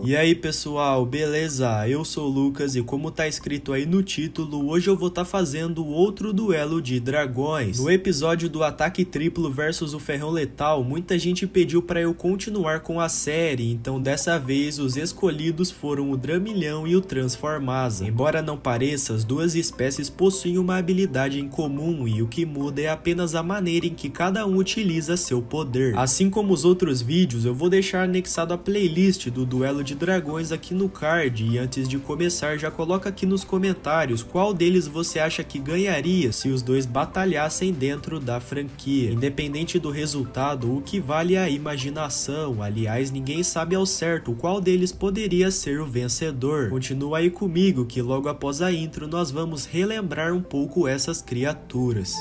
E aí pessoal, beleza? Eu sou o Lucas e como tá escrito aí no título, hoje eu vou estar fazendo outro duelo de dragões. No episódio do ataque triplo versus o ferrão letal, muita gente pediu para eu continuar com a série, então dessa vez os escolhidos foram o Dramilhão e o Transformasa. Embora não pareça, as duas espécies possuem uma habilidade em comum e o que muda é apenas a maneira em que cada um utiliza seu poder. Assim como os outros vídeos, eu vou deixar anexado a playlist do duelo de dragões aqui no card, e antes de começar já coloca aqui nos comentários qual deles você acha que ganharia se os dois batalhassem dentro da franquia. Independente do resultado, o que vale é a imaginação. Aliás, ninguém sabe ao certo qual deles poderia ser o vencedor. Continua aí comigo que logo após a intro nós vamos relembrar um pouco essas criaturas.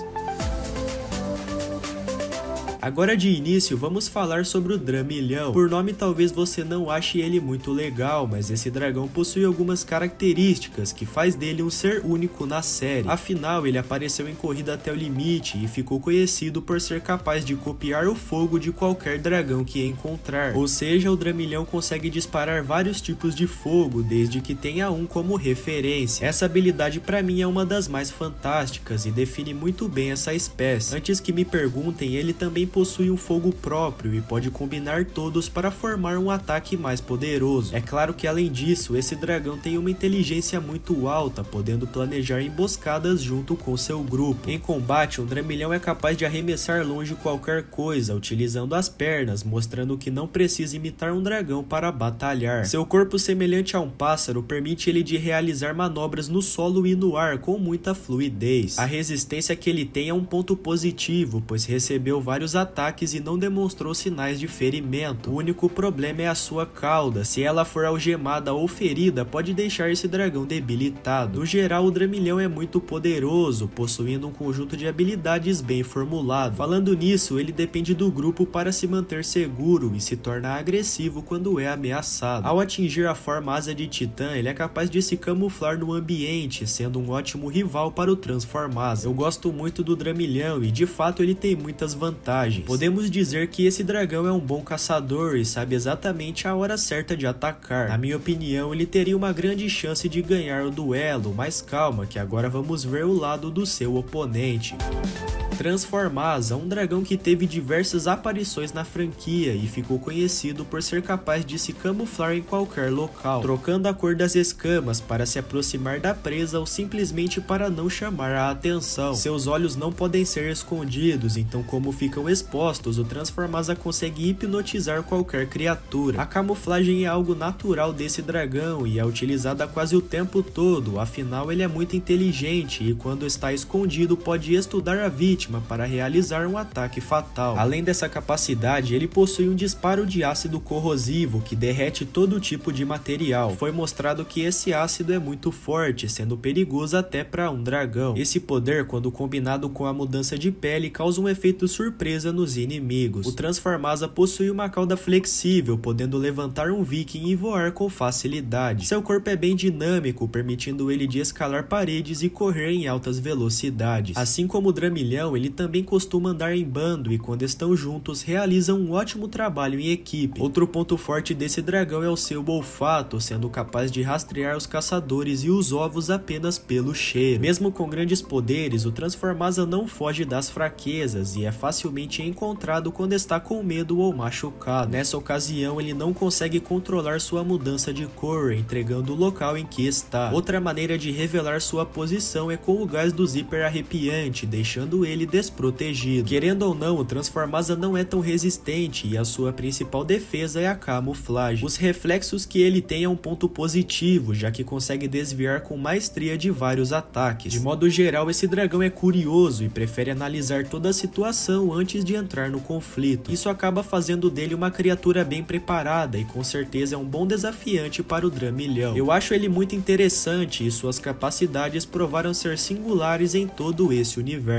Agora de início vamos falar sobre o Dramilhão. Por nome talvez você não ache ele muito legal, mas esse dragão possui algumas características que faz dele um ser único na série. Afinal, ele apareceu em Corrida até o Limite e ficou conhecido por ser capaz de copiar o fogo de qualquer dragão que encontrar. Ou seja, o Dramilhão consegue disparar vários tipos de fogo, desde que tenha um como referência. Essa habilidade para mim é uma das mais fantásticas e define muito bem essa espécie. Antes que me perguntem, ele também possui um fogo próprio e pode combinar todos para formar um ataque mais poderoso. É claro que além disso, esse dragão tem uma inteligência muito alta, podendo planejar emboscadas junto com seu grupo. Em combate, um Dramilhão é capaz de arremessar longe qualquer coisa, utilizando as pernas, mostrando que não precisa imitar um dragão para batalhar. Seu corpo semelhante a um pássaro permite ele de realizar manobras no solo e no ar com muita fluidez. A resistência que ele tem é um ponto positivo, pois recebeu vários ataques e não demonstrou sinais de ferimento. O único problema é a sua cauda. Se ela for algemada ou ferida, pode deixar esse dragão debilitado. No geral, o Dramilhão é muito poderoso, possuindo um conjunto de habilidades bem formulado. Falando nisso, ele depende do grupo para se manter seguro e se torna agressivo quando é ameaçado. Ao atingir a forma asa de titã, ele é capaz de se camuflar no ambiente, sendo um ótimo rival para o Transformasa. Eu gosto muito do Dramilhão e de fato ele tem muitas vantagens. Podemos dizer que esse dragão é um bom caçador e sabe exatamente a hora certa de atacar. Na minha opinião, ele teria uma grande chance de ganhar o duelo, mas calma que agora vamos ver o lado do seu oponente. Transformasa, um dragão que teve diversas aparições na franquia e ficou conhecido por ser capaz de se camuflar em qualquer local, trocando a cor das escamas para se aproximar da presa ou simplesmente para não chamar a atenção. Seus olhos não podem ser escondidos, então como ficam expostos, o Transformasa consegue hipnotizar qualquer criatura. A camuflagem é algo natural desse dragão e é utilizada quase o tempo todo, afinal ele é muito inteligente e quando está escondido pode estudar a vítima para realizar um ataque fatal. Além dessa capacidade, ele possui um disparo de ácido corrosivo que derrete todo tipo de material. Foi mostrado que esse ácido é muito forte, sendo perigoso até para um dragão. Esse poder, quando combinado com a mudança de pele, causa um efeito surpresa nos inimigos. O Transformasa possui uma cauda flexível, podendo levantar um viking e voar com facilidade. Seu corpo é bem dinâmico, permitindo ele de escalar paredes e correr em altas velocidades. Assim como o Dramilhão, ele também costuma andar em bando e quando estão juntos realizam um ótimo trabalho em equipe. Outro ponto forte desse dragão é o seu olfato, sendo capaz de rastrear os caçadores e os ovos apenas pelo cheiro. Mesmo com grandes poderes, o Transformasa não foge das fraquezas e é facilmente encontrado quando está com medo ou machucado. Nessa ocasião, ele não consegue controlar sua mudança de cor, entregando o local em que está. Outra maneira de revelar sua posição é com o gás do zíper arrepiante, deixando ele desprotegido. Querendo ou não, o Transformasa não é tão resistente e a sua principal defesa é a camuflagem. Os reflexos que ele tem é um ponto positivo, já que consegue desviar com maestria de vários ataques. De modo geral, esse dragão é curioso e prefere analisar toda a situação antes de entrar no conflito. Isso acaba fazendo dele uma criatura bem preparada e com certeza é um bom desafiante para o Dramilhão. Eu acho ele muito interessante e suas capacidades provaram ser singulares em todo esse universo.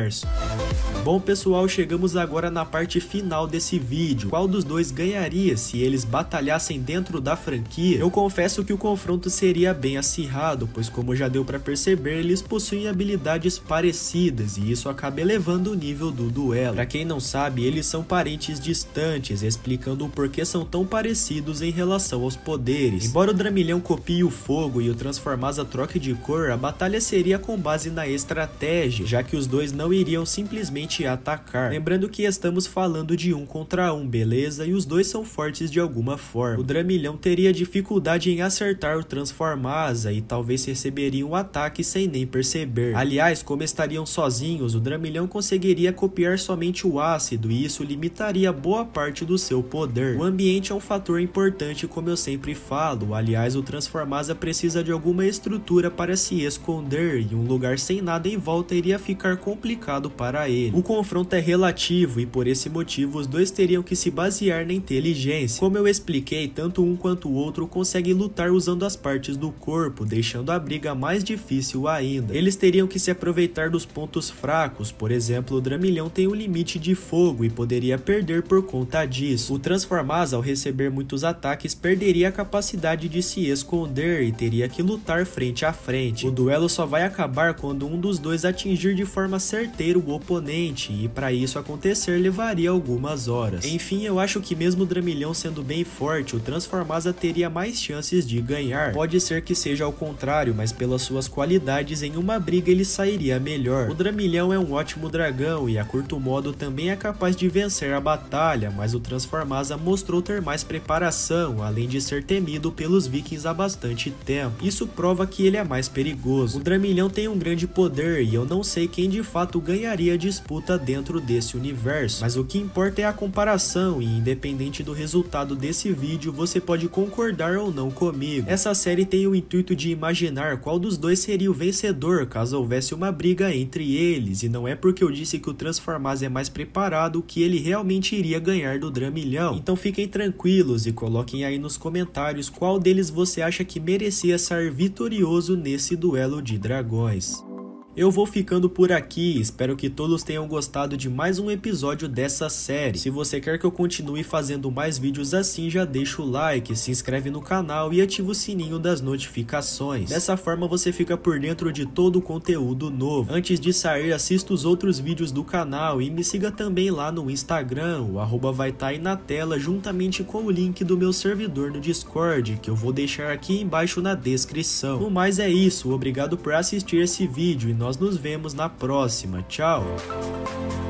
Bom pessoal, chegamos agora na parte final desse vídeo. Qual dos dois ganharia se eles batalhassem dentro da franquia? Eu confesso que o confronto seria bem acirrado, pois como já deu pra perceber, eles possuem habilidades parecidas e isso acaba elevando o nível do duelo. Pra quem não sabe, eles são parentes distantes, explicando o porquê são tão parecidos em relação aos poderes. Embora o Dramilhão copie o fogo e o Transformasa troque de cor, a batalha seria com base na estratégia, já que os dois não iriam simplesmente atacar. Lembrando que estamos falando de 1 contra 1, beleza? E os dois são fortes de alguma forma. O Dramilhão teria dificuldade em acertar o Transformasa e talvez receberia um ataque sem nem perceber. Aliás, como estariam sozinhos, o Dramilhão conseguiria copiar somente o ácido e isso limitaria boa parte do seu poder. O ambiente é um fator importante, como eu sempre falo. Aliás, o Transformasa precisa de alguma estrutura para se esconder e um lugar sem nada em volta iria ficar complicado para ele. O confronto é relativo e por esse motivo os dois teriam que se basear na inteligência. Como eu expliquei, tanto um quanto o outro conseguem lutar usando as partes do corpo, deixando a briga mais difícil ainda. Eles teriam que se aproveitar dos pontos fracos, por exemplo, o Dramilhão tem um limite de fogo e poderia perder por conta disso. O Transformasa, ao receber muitos ataques, perderia a capacidade de se esconder e teria que lutar frente a frente. O duelo só vai acabar quando um dos dois atingir de forma certeira o oponente, e para isso acontecer levaria algumas horas. Enfim, eu acho que mesmo o Dramilhão sendo bem forte, o Transformasa teria mais chances de ganhar. Pode ser que seja ao contrário, mas pelas suas qualidades em uma briga ele sairia melhor. O Dramilhão é um ótimo dragão e a curto modo também é capaz de vencer a batalha, mas o Transformasa mostrou ter mais preparação, além de ser temido pelos vikings há bastante tempo. Isso prova que ele é mais perigoso. O Dramilhão tem um grande poder e eu não sei quem de fato ganharia a disputa dentro desse universo, mas o que importa é a comparação e independente do resultado desse vídeo, você pode concordar ou não comigo. Essa série tem o intuito de imaginar qual dos dois seria o vencedor caso houvesse uma briga entre eles, e não é porque eu disse que o Transformasa é mais preparado que ele realmente iria ganhar do Dramilhão. Então fiquem tranquilos e coloquem aí nos comentários qual deles você acha que merecia sair vitorioso nesse duelo de dragões. Eu vou ficando por aqui, espero que todos tenham gostado de mais um episódio dessa série. Se você quer que eu continue fazendo mais vídeos assim, já deixa o like, se inscreve no canal e ativa o sininho das notificações. Dessa forma você fica por dentro de todo o conteúdo novo. Antes de sair, assista os outros vídeos do canal e me siga também lá no Instagram, o arroba vai estar aí na tela juntamente com o link do meu servidor no Discord, que eu vou deixar aqui embaixo na descrição. No mais é isso, obrigado por assistir esse vídeo e nós nos vemos na próxima. Tchau!